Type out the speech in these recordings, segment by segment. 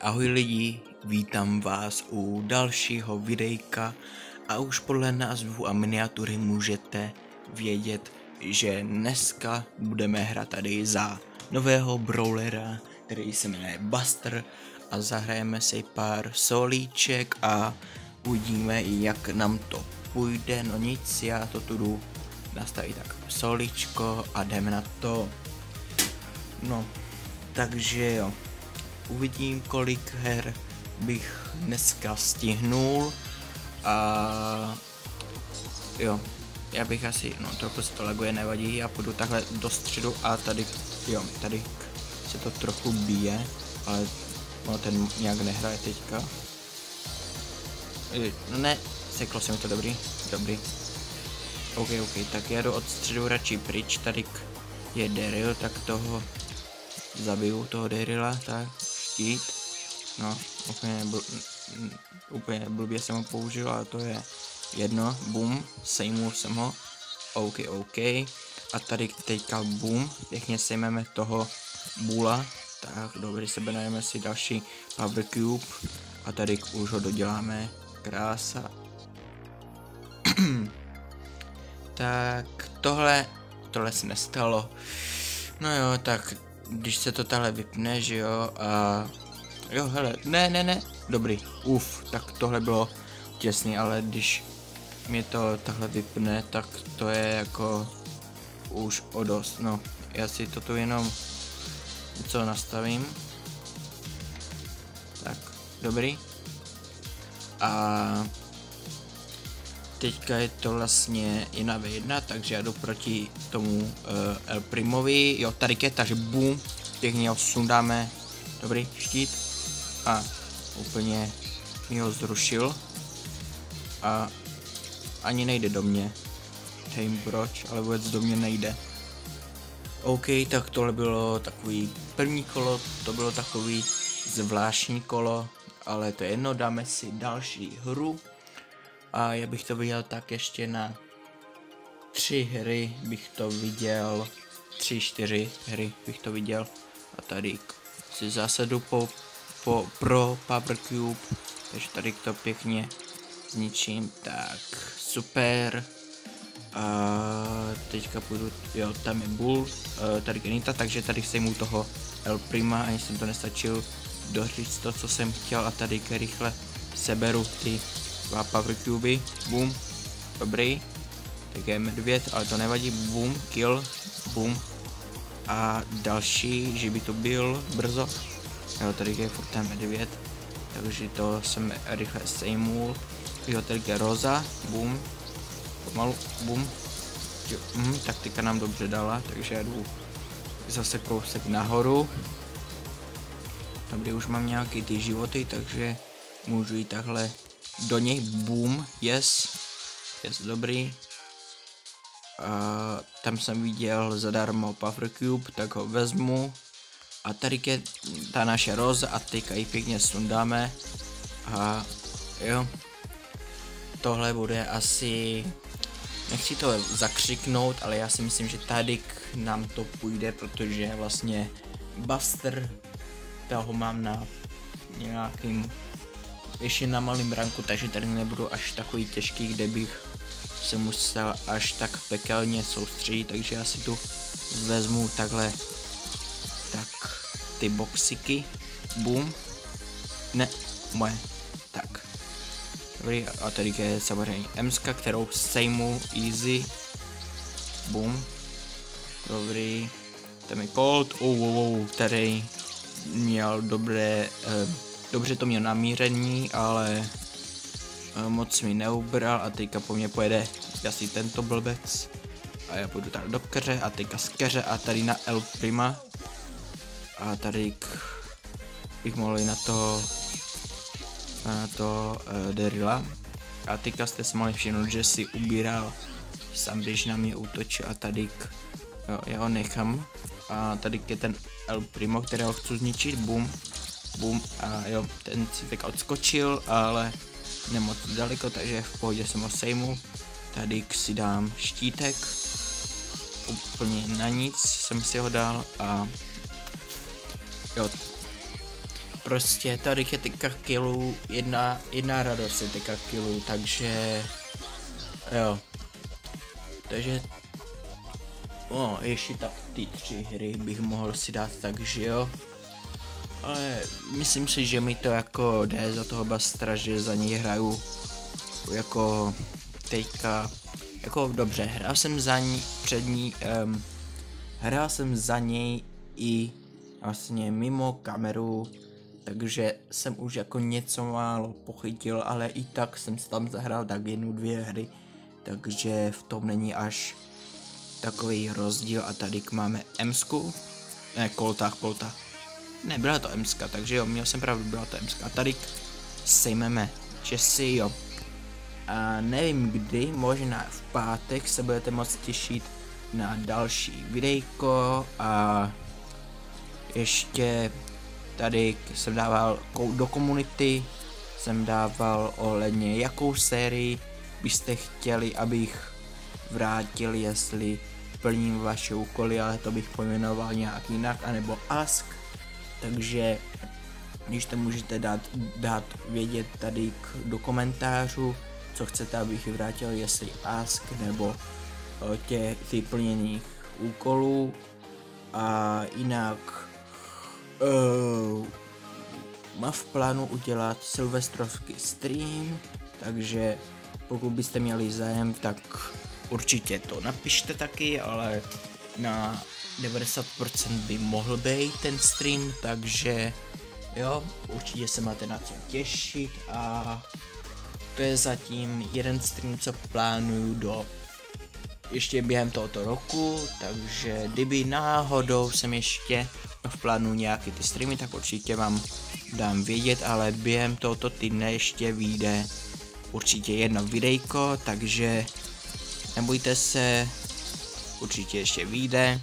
Ahoj lidi, vítám vás u dalšího videjka a už podle názvu a miniatury můžete vědět, že dneska budeme hrát tady za nového brawlera, který se jmenuje Buster a zahrajeme si pár solíček a uvidíme, jak nám to půjde. No nic, já to tu jdu nastavit tak solíčko a jdeme na to. No, takže jo. Uvidím, kolik her bych dneska stihnul a jo, já bych asi, no trochu se to laguje, nevadí, já půjdu takhle do středu a tady, jo, tady se to trochu bije, ale no ten nějak nehraje teďka. No ne, seklo se mi to, dobrý. Ok, tak já jdu od středu radši pryč, tady je Daryl, tak toho zabiju, toho Daryla, tak. Štít. No, úplně blbě jsem ho použil, ale to je jedno. Boom, sejmul jsem ho. Ok. A tady teďka boom, pěkně sejmeme toho Bula. Tak, dobrý, sebenajeme si další Power Cube. A tady už ho doděláme. Krása. Tak, tohle se nestalo. No jo, tak když se to tahle vypne, že jo, a jo, hele, ne, dobrý, tak tohle bylo těsný, ale když mě to tahle vypne, tak to je jako už o dost, no, já si to tu jenom něco nastavím, tak, dobrý, a teďka je to vlastně 1v1, takže já jdu proti tomu El Primovi, jo, tady je, takže boom, pěkně ho sundáme, dobrý, štít, a úplně mi ho zrušil, a ani nejde do mě, nevím proč, ale vůbec do mě nejde. Ok, tak tohle bylo takový první kolo, to bylo takový zvláštní kolo, ale to je jedno, dáme si další hru. A já bych to viděl tak ještě na 3 hry bych to viděl, 3-4 hry bych to viděl. A tady si zásadu pro Power Cube, takže tady to pěkně zničím, tak super. A teďka půjdu, jo, tam je Bull, tady Genita, takže tady sejmu toho El Prima, ani jsem to nestačil doříct to, co jsem chtěl, a tady rychle seberu ty dva Power Cubey, boom, dobrý, tak je medvěd, ale to nevadí, boom, kill, boom, a další, že by to byl brzo, jo, tady je furt ten medvěd, takže to jsem rychle sejmul, jo, tady je Roza, boom, pomalu, boom, taktika nám dobře dala, takže já jdu zase kousek nahoru, dobrý, už mám nějaký ty životy, takže můžu jít takhle do něj, boom, yes, dobrý. Tam jsem viděl zadarmo Power Cube, tak ho vezmu. A tady je ta naše Roza a teďka ji pěkně sundáme. A jo, tohle bude asi, nechci to zakřiknout, ale já si myslím, že tady k nám to půjde, protože vlastně Buster, toho mám na nějakým ještě na malým ranku, takže tady nebudu až takový těžký, kde bych se musel až tak pekelně soustředit, takže já si tu vezmu takhle, tak ty boxiky, boom, ne, moje, tak, dobrý, a tady je samozřejmě Emska, kterou sejmu easy, boom, dobrý, tam je Colt, který měl dobře to měl namíření, ale moc mi neubral a teďka po mně pojede asi tento blbec. A já půjdu tady do keře a teďka z keře a tady na El Prima. A tady bych mohl jít na to Daryla. A teďka jste si mohli všimnout, že si ubíral sám, když na mě útočil, a tady jo, já ho nechám. A tady je ten El Primo, kterého chci zničit, boom, a jo, ten si tak odskočil, ale nemoc daleko, takže v pohodě jsem ho sejmu. Tady si dám štítek, úplně na nic jsem si ho dal, a jo, prostě tady je teďka kilů, jedna radost je teďka kilů, takže jo. Takže ještě tak ty 3 hry bych mohl si dát, takže jo. Ale myslím si, že mi to jako jde za toho Bastra, že za něj hraju jako teďka, jako dobře, hrál jsem za ní hrál jsem za něj i vlastně mimo kameru, takže jsem už jako něco málo pochytil, ale i tak jsem si tam zahrál tak 1-2 hry, takže v tom není až takový rozdíl. A tady máme Emsku, ne, Kolta. Ne, byla to Emska, takže jo, měl jsem pravdu, byla to Emska. A tady sejmeme Česy, jo. A nevím kdy, možná v pátek se budete moct těšit na další videjko. A ještě tady jsem dával do komunity, jsem dával ohledně jakou sérii byste chtěli, abych vrátil, jestli plním vaše úkoly, ale to bych pojmenoval nějak jinak, anebo Ask. Takže když to můžete dát vědět tady do komentářů, co chcete, abych vrátil, jestli Ask nebo ty plněných úkolů. A jinak mám v plánu udělat silvestrovský stream, takže pokud byste měli zájem, tak určitě to napište taky, ale na 90% by mohl být ten stream, takže jo, určitě se máte na co těšit. A to je zatím jeden stream, co plánuju do ještě během tohoto roku, takže kdyby náhodou jsem ještě v plánu nějaký ty streamy, tak určitě vám dám vědět, ale během tohoto týdne ještě vyjde určitě jedno videjko, takže nebojte se, určitě ještě vyjde.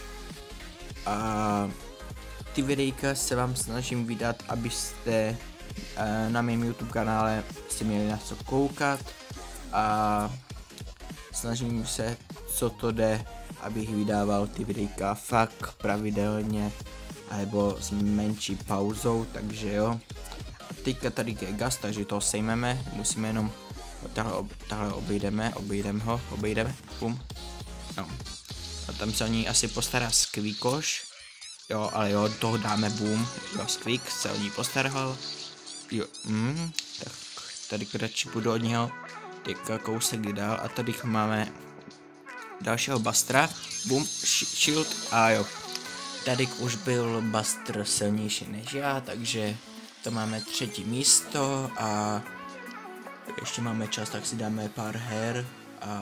A ty videjka se vám snažím vydat, abyste na mém YouTube kanále si měli na co koukat, a snažím se, co to jde, abych vydával ty videjka fakt pravidelně, alebo s menší pauzou, takže jo. A teďka tady je gas, takže toho sejmeme, musíme jenom tahle obejdeme, bum. No. A tam se o ní asi postará Skvíkoš, jo, ale jo, toho dáme boom, jo, Skvík se o ní postaral, jo, tak tady radši půjdu od něho, teďka kousek dál. A tady máme dalšího Bastra, boom, shield, a jo, tady už byl Bastr silnější než já, takže to máme 3. místo a ještě máme čas, tak si dáme pár her. A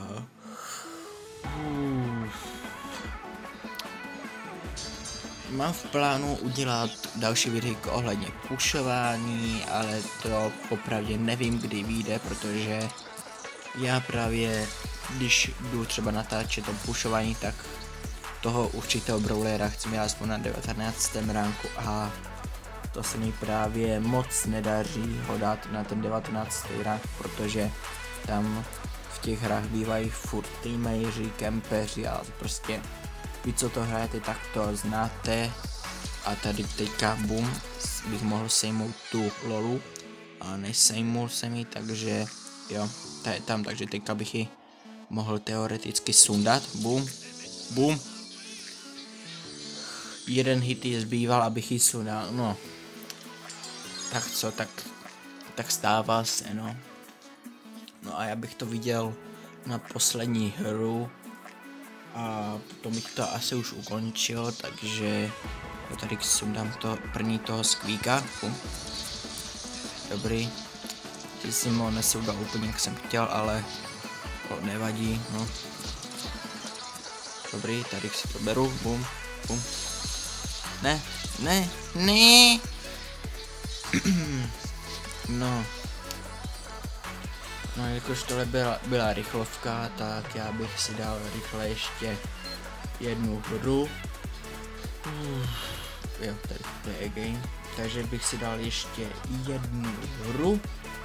mám v plánu udělat další videjko ohledně pušování, ale to popravdě nevím, kdy vyjde, protože já právě, když jdu třeba natáčet to pušování, tak toho určitého brawlera chci mít aspoň na 19. ranku a to se mi právě moc nedaří ho dát na ten 19. rank, protože tam v těch hrách bývají furt teammateři, kempeři a prostě vy, co to hrajete, tak to znáte. A tady teďka boom, bych mohl sejmout tu lolu a nesejmul jsem ji, takže jo, ta je tam, takže teďka bych ji mohl teoreticky sundat, boom, boom. Jeden hit je zbýval, abych ji sundal, no. Tak co, tak stává se, no. No a já bych to viděl na poslední hru a potom bych to asi už ukončil, takže tady sundám to první toho Skvíka. Dobrý. Ty si ho nesundal úplně jak jsem chtěl, ale to nevadí, no. Dobrý, tady si to beru, bum, bum. Ne. No, jakož tohle byla rychlovka, tak já bych si dal rychle ještě jednu hru. Jo, tady play again. Takže bych si dal ještě jednu hru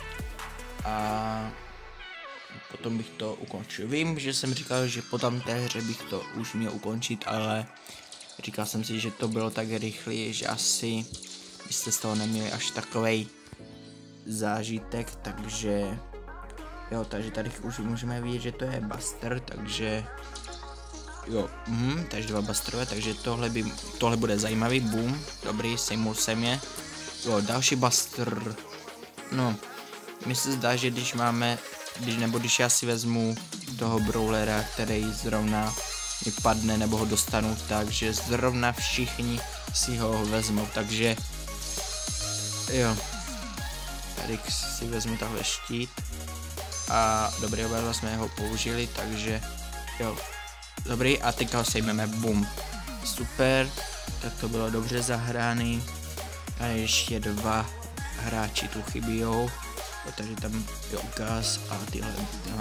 a potom bych to ukončil. Vím, že jsem říkal, že po tamté hře bych to už měl ukončit, ale říkal jsem si, že to bylo tak rychle, že asi jste z toho neměli až takovej zážitek, takže jo, takže tady už můžeme vidět, že to je Buster, takže jo, takže 2 Busterové, takže tohle bude zajímavý, boom, dobrý, sejmul jsem je. Jo, další Buster, no, mi se zdá, že když já si vezmu toho brawlera, který zrovna mi padne nebo ho dostanu, takže zrovna všichni si ho vezmou, takže jo, tady si vezmu tahle štít a dobrý, oba jsme ho použili, takže jo, dobrý a teďka ho sejmeme, boom, super, tak to bylo dobře zahraný a ještě 2 hráči tu chybijou, takže tam jo, Gaz a tyhle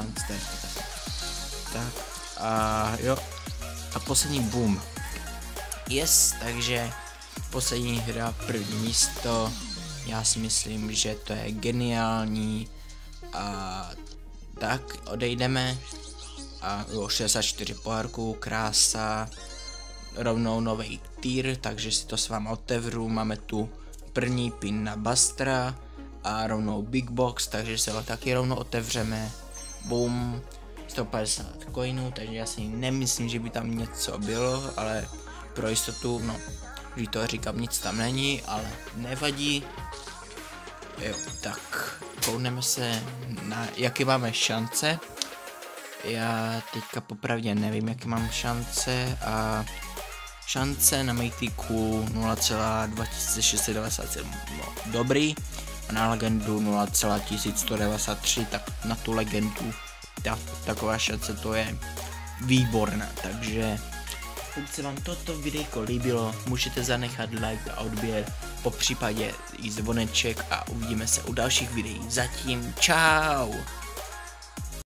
tak a jo, a poslední boom, yes, takže poslední hra, první místo, já si myslím, že to je geniální a tak odejdeme a jo, 64 pohárků, krása, rovnou nový tier, takže si to s vámi otevřu, máme tu první pin na Bustera a rovnou Big Box, takže se ho taky rovnou otevřeme, boom, 150 coinů, takže já si nemyslím, že by tam něco bylo, ale pro jistotu, no, když to říkám, nic tam není, ale nevadí. Jo, tak koukneme se na jaké máme šance. Já teďka popravdě nevím, jaké mám šance a šance na Mythiku 0,2697, no, dobrý, a na legendu 0,1193, tak na tu legendu taková šance to je výborná, takže pokud se vám toto videjko líbilo, můžete zanechat like a odběr, popřípadě i zvoneček a uvidíme se u dalších videí. Zatím čau!